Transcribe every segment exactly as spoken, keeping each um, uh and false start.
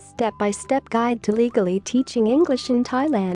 Step-by-step guide to legally teaching English in Thailand.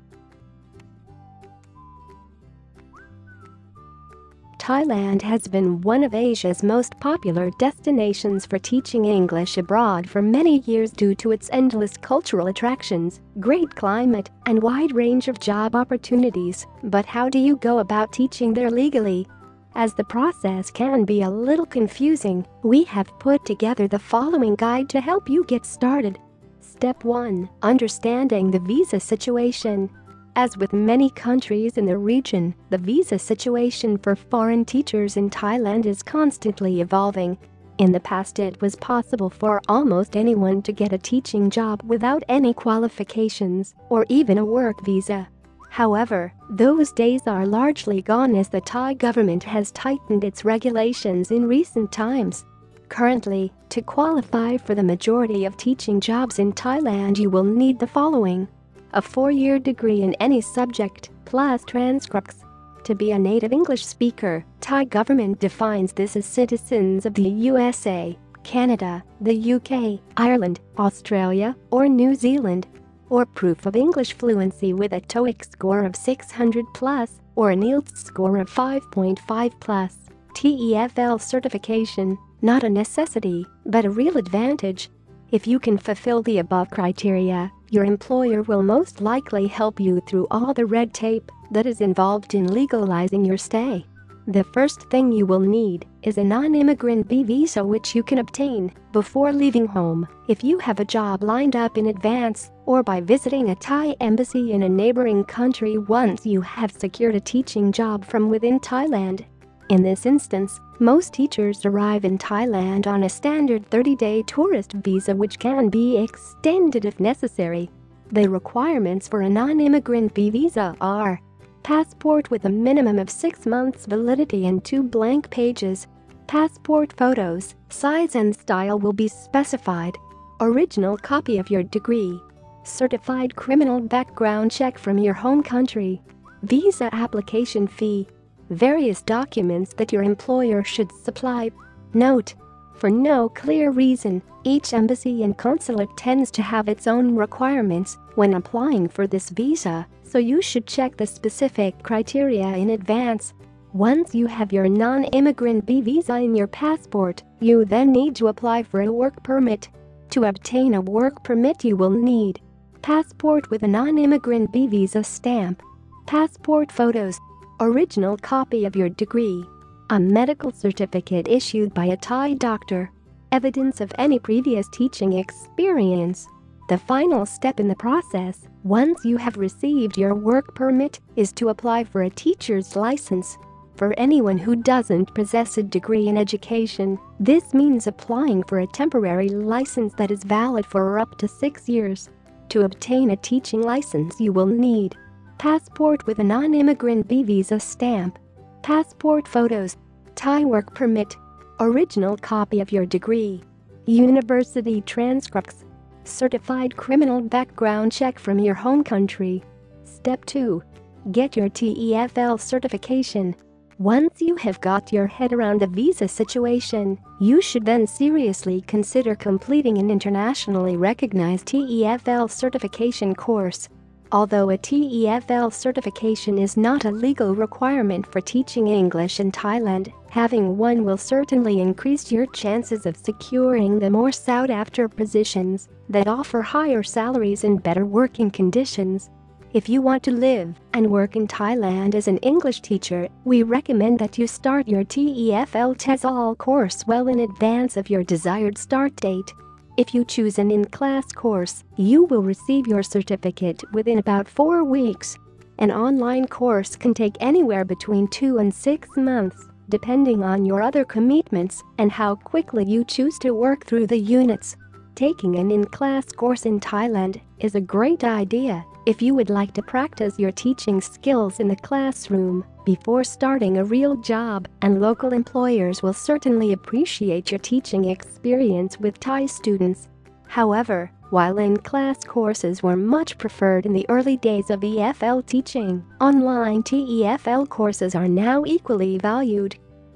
Thailand has been one of Asia's most popular destinations for teaching English abroad for many years due to its endless cultural attractions, great climate, and wide range of job opportunities. But how do you go about teaching there legally? As the process can be a little confusing, we have put together the following guide to help you get started. Step one. Understanding the visa situation. As with many countries in the region, the visa situation for foreign teachers in Thailand is constantly evolving. In the past, it was possible for almost anyone to get a teaching job without any qualifications or even a work visa. However, those days are largely gone as the Thai government has tightened its regulations in recent times. Currently, to qualify for the majority of teaching jobs in Thailand, you will need the following: a four-year degree in any subject, plus transcripts. To be a native English speaker, Thai government defines this as citizens of the U S A, Canada, the U K, Ireland, Australia, or New Zealand. Or proof of English fluency with a TOEIC score of six hundred plus, or an I E L T S score of five point five plus. T E F L certification, not a necessity, but a real advantage. If you can fulfill the above criteria, your employer will most likely help you through all the red tape that is involved in legalizing your stay. The first thing you will need is a non-immigrant B visa, which you can obtain before leaving home if you have a job lined up in advance, or by visiting a Thai embassy in a neighboring country once you have secured a teaching job from within Thailand. In this instance, most teachers arrive in Thailand on a standard thirty-day tourist visa, which can be extended if necessary. The requirements for a non-immigrant B visa are: passport with a minimum of six months validity and two blank pages. Passport photos, size and style will be specified. Original copy of your degree. Certified criminal background check from your home country. Visa application fee. Various documents that your employer should supply. Note: for no clear reason, each embassy and consulate tends to have its own requirements when applying for this visa, so you should check the specific criteria in advance. Once you have your non-immigrant B visa in your passport, you then need to apply for a work permit. To obtain a work permit, you will need passport with a non-immigrant B visa stamp, passport photos, original copy of your degree, a medical certificate issued by a Thai doctor, evidence of any previous teaching experience. The final step in the process, once you have received your work permit, is to apply for a teacher's license. For anyone who doesn't possess a degree in education, this means applying for a temporary license that is valid for up to six years. To obtain a teaching license, you will need passport with a non-immigrant B visa stamp, passport photos, Thai work permit, original copy of your degree, university transcripts, certified criminal background check from your home country. Step two. Get your T E F L certification. Once you have got your head around the visa situation, you should then seriously consider completing an internationally recognized T E F L certification course. Although a T E F L certification is not a legal requirement for teaching English in Thailand, having one will certainly increase your chances of securing the more sought-after positions that offer higher salaries and better working conditions. If you want to live and work in Thailand as an English teacher, we recommend that you start your T E F L TESOL course well in advance of your desired start date. If you choose an in-class course, you will receive your certificate within about four weeks. An online course can take anywhere between two and six months, depending on your other commitments and how quickly you choose to work through the units. Taking an in-class course in Thailand is a great idea if you would like to practice your teaching skills in the classroom before starting a real job, and local employers will certainly appreciate your teaching experience with Thai students. However, while in-class courses were much preferred in the early days of E F L teaching, online T E F L courses are now equally valued.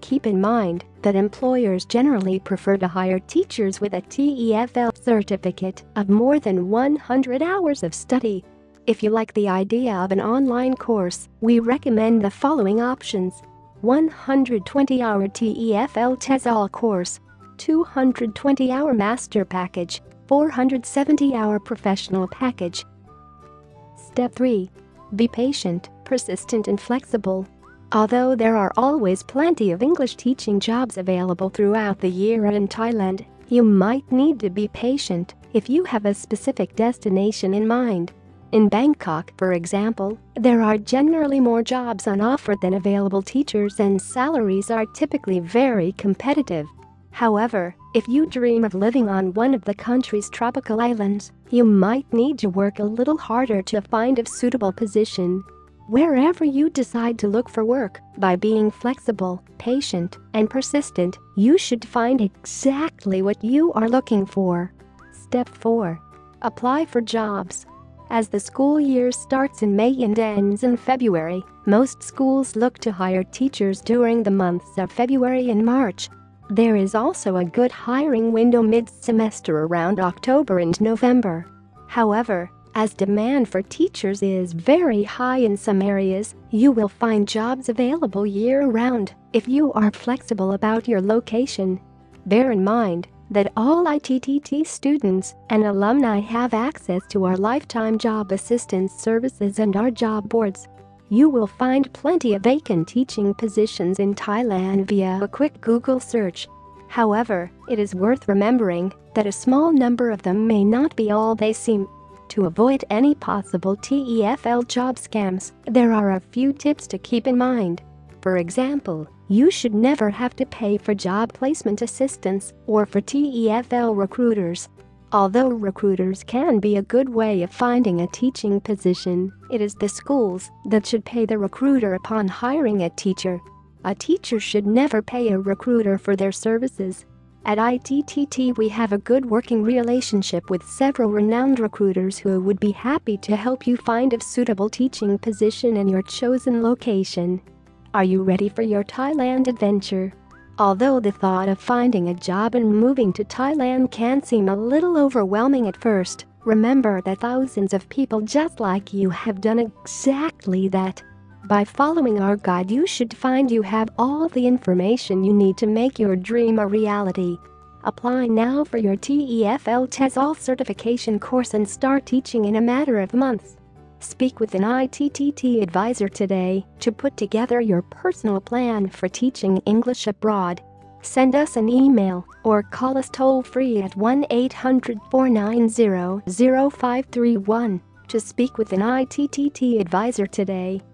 keep in mind that employers generally prefer to hire teachers with a T E F L certificate of more than one hundred hours of study. If you like the idea of an online course, we recommend the following options: one hundred twenty hour T E F L TESOL course, two hundred twenty hour master package, four hundred seventy hour professional package. Step three. Be patient, persistent and flexible. Although there are always plenty of English teaching jobs available throughout the year in Thailand, you might need to be patient if you have a specific destination in mind. In Bangkok, for example, there are generally more jobs on offer than available teachers and salaries are typically very competitive. However, if you dream of living on one of the country's tropical islands, you might need to work a little harder to find a suitable position. Wherever you decide to look for work, by being flexible, patient, and persistent, you should find exactly what you are looking for. Step four. Apply for jobs. As the school year starts in May and ends in February, most schools look to hire teachers during the months of February and March. There is also a good hiring window mid-semester around October and November. However, as demand for teachers is very high in some areas, you will find jobs available year-round if you are flexible about your location. Bear in mind that all I T T T students and alumni have access to our lifetime job assistance services and our job boards. You will find plenty of vacant teaching positions in Thailand via a quick Google search. However, it is worth remembering that a small number of them may not be all they seem. To avoid any possible T E F L job scams, there are a few tips to keep in mind. For example, you should never have to pay for job placement assistance or for T E F L recruiters. Although recruiters can be a good way of finding a teaching position, it is the schools that should pay the recruiter upon hiring a teacher. A teacher should never pay a recruiter for their services. At I T T T we have a good working relationship with several renowned recruiters who would be happy to help you find a suitable teaching position in your chosen location. Are you ready for your Thailand adventure? Although the thought of finding a job and moving to Thailand can seem a little overwhelming at first, remember that thousands of people just like you have done exactly that. By following our guide, you should find you have all the information you need to make your dream a reality. Apply now for your T E F L TESOL certification course and start teaching in a matter of months. Speak with an I T T T advisor today to put together your personal plan for teaching English abroad. Send us an email or call us toll-free at one eight hundred, four nine zero, zero five three one to speak with an I T T T advisor today.